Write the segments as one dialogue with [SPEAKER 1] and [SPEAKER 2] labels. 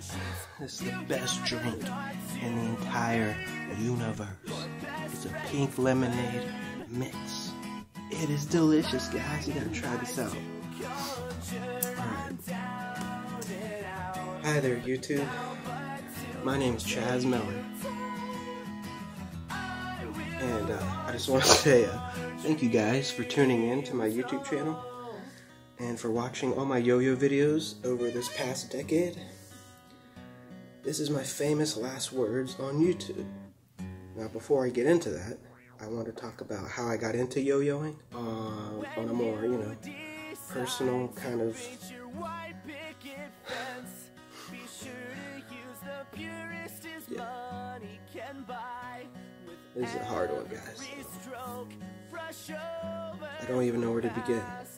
[SPEAKER 1] This is the best drink in the entire universe. It's a pink lemonade mix. It is delicious, guys. You gotta try this out. Alright. Hi there, YouTube. My name is Chazz Miller. And I just want to say thank you guys for tuning in to my YouTube channel and for watching all my yo-yo videos over this past decade. This is my famous last words on YouTube. Now, before I get into that, I want to talk about how I got into yo-yoing on a more, personal kind of... This is a hard one, guys. I don't even know where to begin.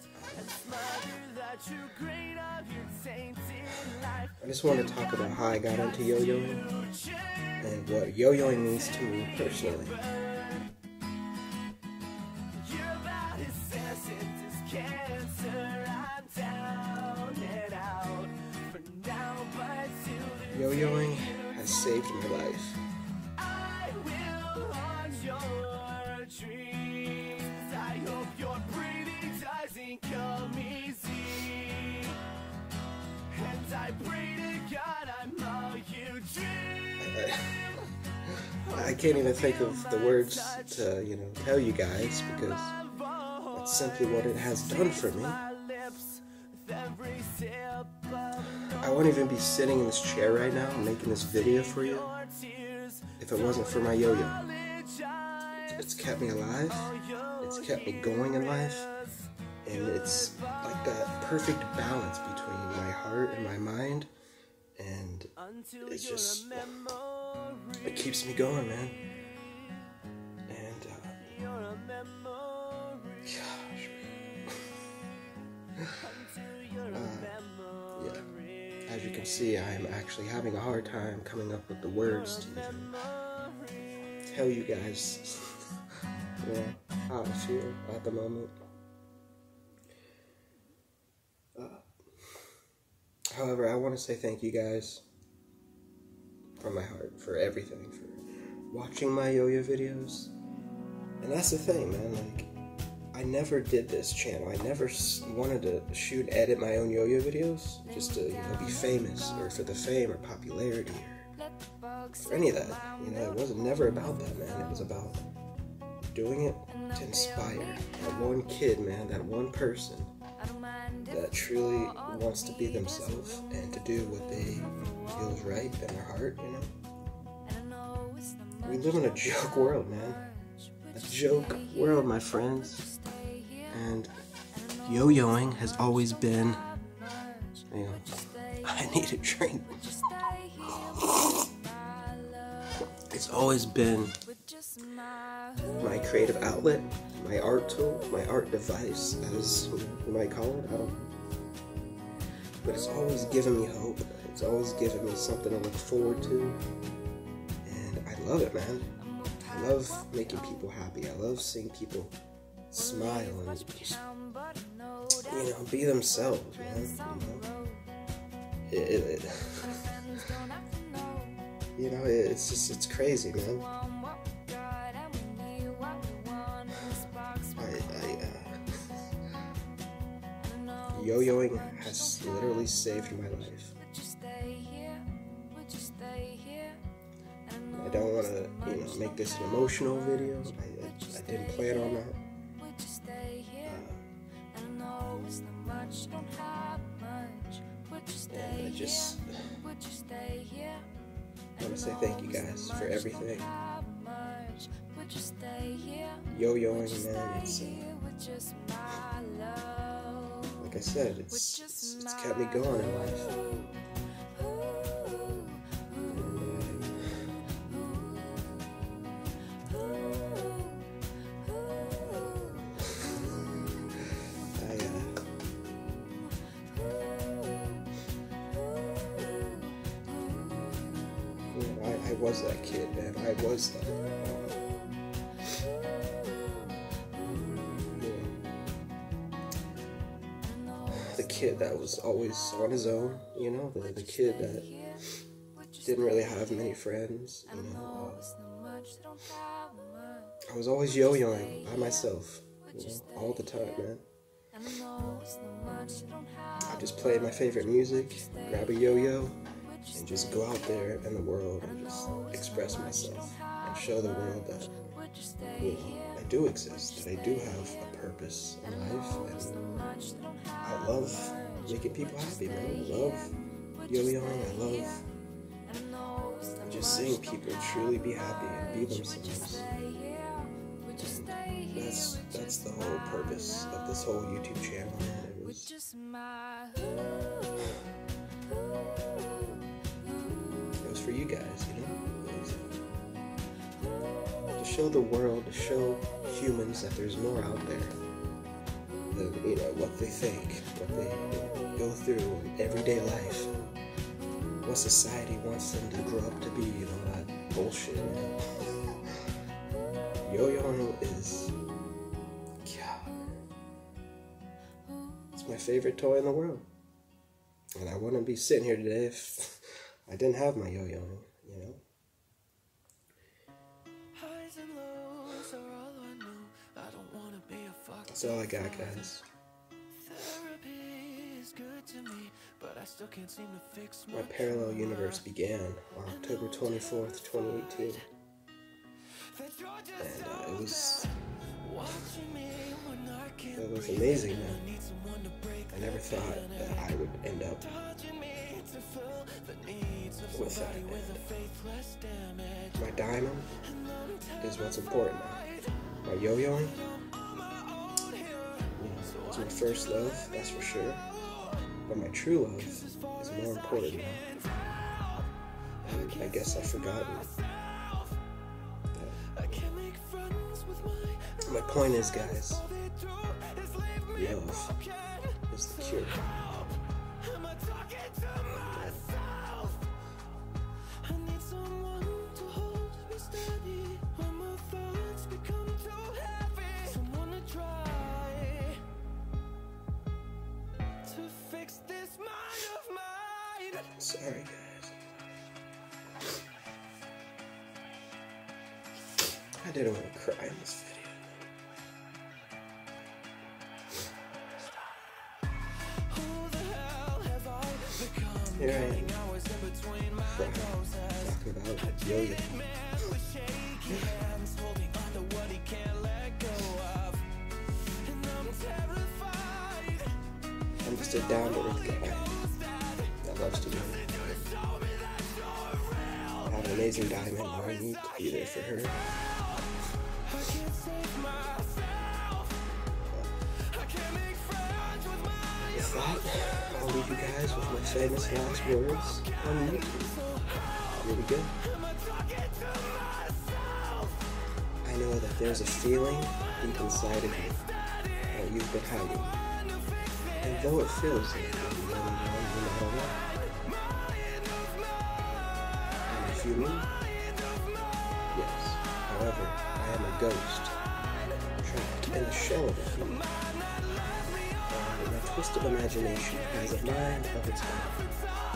[SPEAKER 1] I just want to talk about how I got into yo-yoing and what yo-yoing means to me personally. Yo-yoing has saved my life. I can't even think of the words to, tell you guys, because that's simply what it has done for me. I wouldn't even be sitting in this chair right now making this video for you if it wasn't for my yo-yo. It's kept me alive, it's kept me going in life, and it's like that perfect balance between my heart and my mind, and it's just, it keeps me going, man. And, gosh, yeah, as you can see, I am actually having a hard time coming up with the words to even tell you guys how I feel at the moment. However, I want to say thank you guys from my heart for everything, for watching my yo-yo videos. And that's the thing, man, like, I never did this channel. I never wanted to shoot and edit my own yo-yo videos just to, be famous, or for the fame or popularity or any of that. It wasn't never about that, man. It was about doing it to inspire that one kid, man, that one person that truly wants to be themselves and to do what they feel is right in their heart, We live in a joke world, man. A joke world, my friends. And yo-yoing has always been, I need a drink. It's always been my creative outlet, my art tool, my art device, as you might call it, I don't know. But it's always given me hope. It's always given me something to look forward to. And I love it, man. I love making people happy. I love seeing people smile and just, be themselves, man. It's crazy, man. Yo-yoing has literally saved my life. I don't want to, make this an emotional video. I didn't plan on that. And I just want to say thank you guys for everything. Yo-yoing, man, it's like I said, it's kept me going in life. I was that kid, man. I was that. The kid that was always on his own, the kid that didn't really have many friends, you know. I was always yo-yoing by myself, you know, all the time, man. I just play my favorite music, grab a yo-yo, and just go out there in the world and just express myself and show the world that, you know, I do exist, that I do have a purpose in life, and I love making people happy, man. I love yo-yoing, I love just seeing people truly be happy and be themselves. And that's the whole purpose of this whole YouTube channel, man. It was for you guys, you know? It was to show the world, to show humans that there's more out there than, you know, what they think, what they go through in everyday life, what society wants them to grow up to be, you know, that bullshit, man. Yo-yoing is, God, it's my favorite toy in the world. And I wouldn't be sitting here today if I didn't have my yo-yoing, you know? That's all I got, guys. My parallel universe began on October 24th, 2018. And it was amazing, man. I never thought that I would end up with that. And my diamond is what's important now. My yo-yoing, you know, it's my first love, that's for sure. But my true love is more important now. And I guess I've forgotten. My point is, guys, love is the cure. Sorry, guys. I didn't want to cry in this video. Here I am, crying, talking about yo-yo. I'm just a down-to-earth guy that loves to do it. I have an amazing diamond, and I need to be there for her. With that, I'll leave you guys with my famous last words on YouTube. Here we go. I know that there's a feeling deep inside of you that you've been hiding. And though it feels like you're not alone. And if you mean, yes. However, I am a ghost, trapped in the shell of a human. And my twisted imagination has a mind of its own.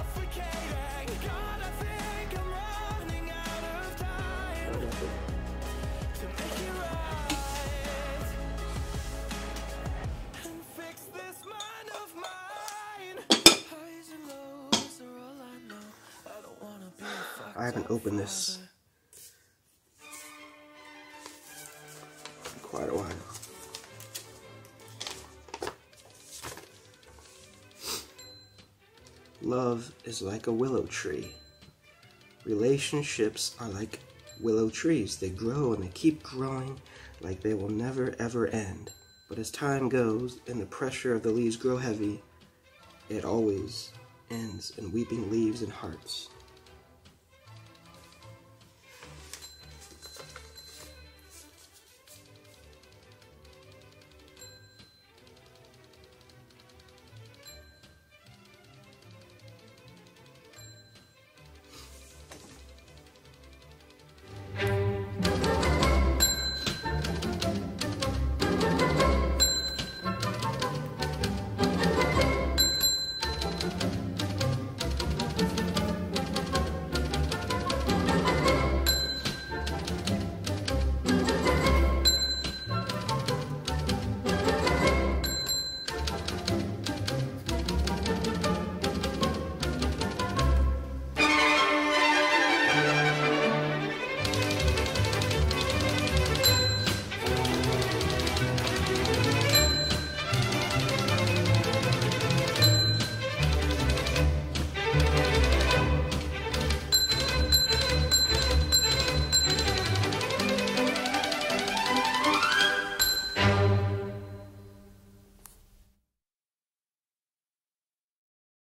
[SPEAKER 1] I haven't opened this in quite a while. Love is like a willow tree. Relationships are like willow trees. They grow and they keep growing like they will never ever end. But as time goes and the pressure of the leaves grow heavy, it always ends in weeping leaves and hearts.